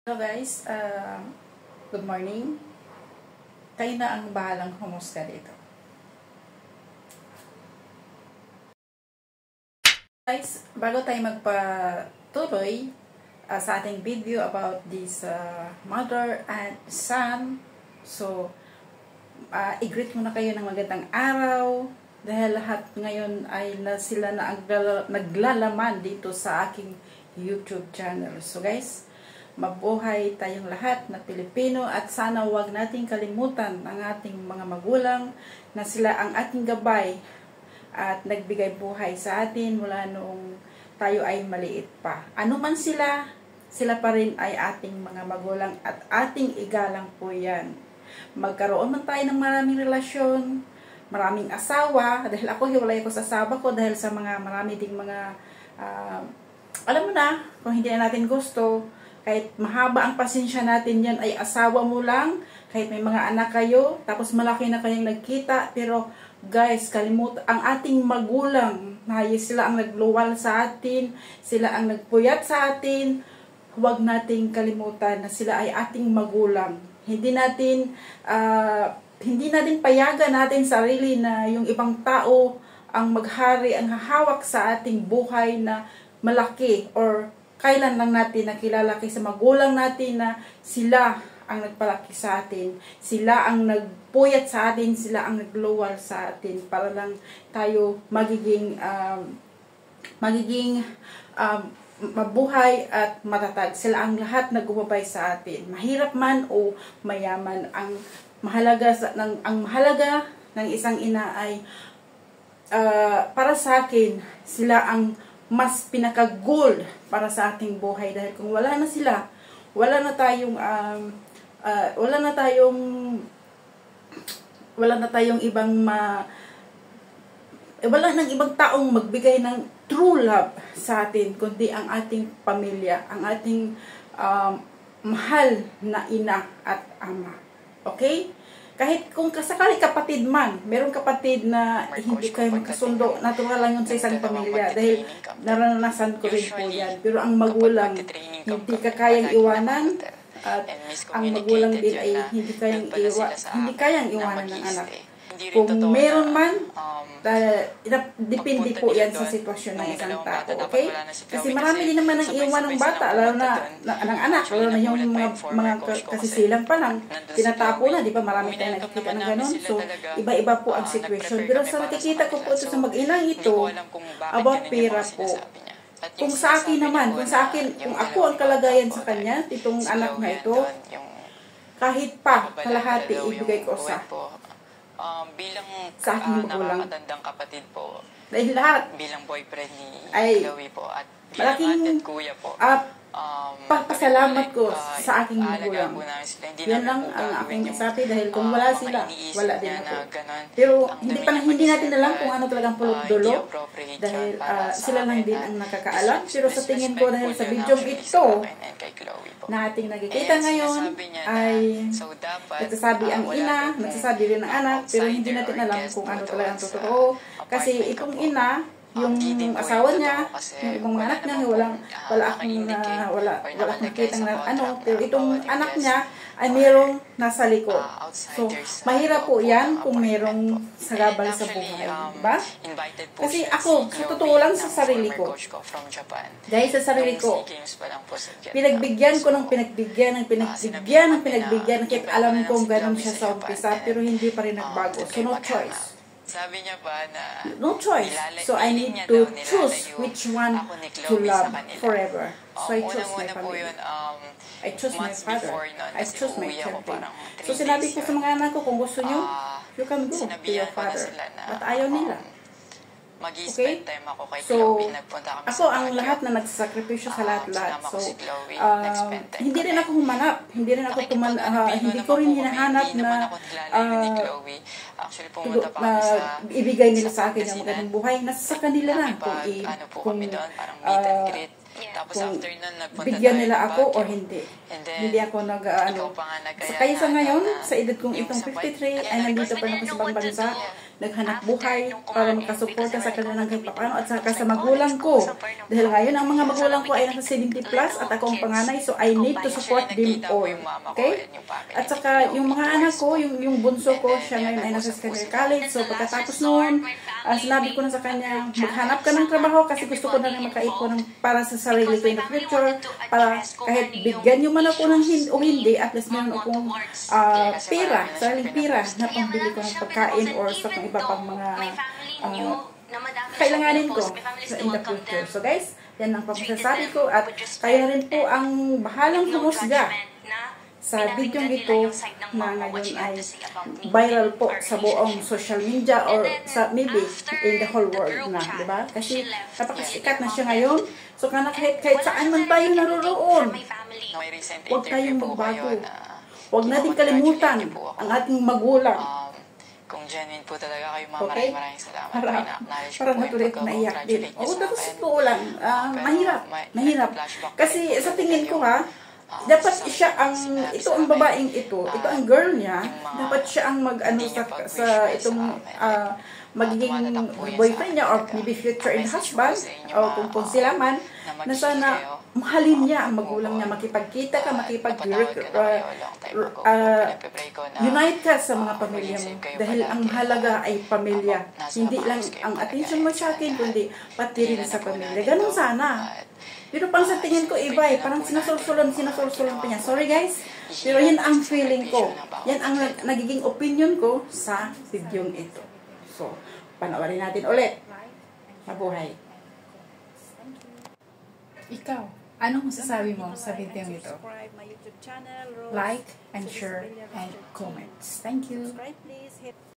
Hello guys, good morning. Kayo na ang bahalang humusga dito. Guys, bago tayo magpatuloy sa ating video about this mother and son, so i-greet muna kayo ng magandang araw dahil lahat ngayon ay sila na naglalaman dito sa aking YouTube channel. So guys, mabuhay tayong lahat na Pilipino at sana huwag nating kalimutan ang ating mga magulang na sila ang ating gabay at nagbigay buhay sa atin mula noong tayo ay maliit pa. Ano man sila, sila pa rin ay ating mga magulang at ating igalang po yan. Magkaroon man tayo ng maraming relasyon, maraming asawa, dahil ako hiwalay ko sa asawa ko dahil sa marami ding mga alam mo na, kung hindi na natin gusto, kahit mahaba ang pasensya natin yan, ay asawa mo lang, kahit may mga anak kayo, tapos malaki na kayong nagkita, pero guys, kalimutan, ang ating magulang, sila ang nagluwal sa atin, sila ang nagpuyat sa atin, huwag nating kalimutan na sila ay ating magulang. Hindi natin payagan natin sarili na yung ibang tao ang maghari, ang hahawak sa ating buhay na malaki, or kailan lang natin nakilala sa magulang natin na sila ang nagpalaki sa atin, sila ang nagpuyat sa atin, sila ang nagluwal sa atin para lang tayo magiging mabuhay at matatag. Sila ang lahat nagubabay sa atin. Mahirap man o mayaman, ang mahalaga ng isang ina ay para sa akin, sila ang mas pinaka-goal para sa ating buhay, dahil kung wala na sila, wala na tayong wala nang ibang taong magbigay ng true love sa atin kundi ang ating pamilya, ang ating mahal na ina at ama. Okay? Kahit kung kasakali kapatid man, merong kapatid na hindi kayo magkasundo, natural lang yun sa isang pamilya dahil naranasan ko rin po yan. Pero ang magulang, hindi ka kayang iwanan, at ang magulang din ay hindi kayang iwanan ng anak. Kung meron man, depende po yan sa sitwasyon ng isang tao, okay? Kasi marami din naman ang iwan ng bata, lalo na ng anak, lalo na yung mga kasisilang pa lang, tinatapo na, di ba? Marami tayong nakikita ng ganun. So, iba-iba po ang sitwasyon. Pero sa nakikita ko po ito sa mag-inang ito, about pera po, kung sa akin naman, kung ako ang kalagayan sa kanya, itong anak na ito, kahit pa kalahati, ibigay ko bilang sa aking magulang, nakatandang kapatid po, dahil lahat bilang boyfriend ni Chloe po, at malaking kuya po, pagpasalamat ko sa aking magulang. Yan lang ang aking isabi, dahil kung wala sila, wala din ako. Pero hindi natin alam kung ano talagang pulot dulo, dahil sila lang din ang nakakaalam. Pero sa tingin ko, dahil sa video ito na ating nakikita ngayon, ay nagsasabi ang ina, nagsasabi rin ang anak, pero hindi natin alam kung ano talagang totoo. Kasi itong ina, yung asawa niya, yung ibang mga anak niya, wala akong nakitang pero itong anak niya ay mayroong nasa likod. So, mahirap po yan kung mayroong sagabal sa buhay, diba? Kasi ako, sa totoo lang sa sarili ko, dahil sa sarili ko, pinagbigyan ko ng pinagbigyan, kahit alam kong ganun siya sa umpisa, pero hindi pa rin nagbago. So, no choice. Sabi niya ba na no choice. So I need to choose which one to love forever. So I choose my family. I choose my father. I choose my children. So sinabi ko sa mga anak ko, kung gusto nyo, you can go to your father. But ayaw nila. Mag-i-spend time ako kay So, Chloe. Nagpunta kami ako ang lahat na nagsasakripisyo sa lahat-lahat. So, hindi rin ako humanap. Hindi ko rin hinahanap na ibigay nila sa akin yung magandang buhay. Nasa kanila na kung bigyan nila ako o hindi. Hindi ako kaya sa ngayon, sa edad kong itong 53, ay nandito pa ako sa ibang bansa. naghanap buhay para makasuporta sa kanilang kahit paano at saka sa magulang ko. Dahil ngayon, ang mga magulang ko ay nasa 70 plus at ako ang panganay, so I need to support them all. Okay? At saka yung mga anak ko, yung bunso ko, siya ngayon ay nasa secondary college, so pagkatapos noon, sinabi ko na sa kanya, maghanap ka ng trabaho kasi gusto ko na rin makaipon para sa sarili ko in the future, para kahit bigyan nyo man ako ng o hindi, at least meron akong pera, sariling pera na pambili ko ng pagkain or sa iba pang mga kailanganin ko in the future. So guys, yan ang pagsasabi ko at kaya rin po ang bahalang humusga sa video ito na ngayon ay viral po sa buong social media or sa maybe in the whole world na, di ba? Kasi napakasikat na siya ngayon. So kahit saan man tayo naroroon, huwag tayong magbago. Huwag natin kalimutan ang ating magulang. Kung genuine po talaga kayo, maraming salamat. Parang natuloy ko naiyak din. Oo, tapos ito lang. Mahirap. Kasi sa tingin ko dapat siya ito ang babaeng ito ang girl niya, dapat siya ang sa itong magiging boyfriend niya or maybe future in husband o kung sila man, na sana mahalin niya ang magulang niya, makipagkita ka, unite ka sa mga pamilya mo dahil ang mahalaga ay pamilya, hindi lang ang attention mo sa akin kundi pati rin sa pamilya. Ganun sana. Pero pang sa tingin ko iba parang sinasulsulan pa niya. Sorry guys, pero yan ang feeling ko. Yan ang nagiging opinion ko sa video ito. So, panoorin natin ulit. Mabuhay. Ikaw, anong masasabi mo sa video ito? Like and share and comments. Thank you.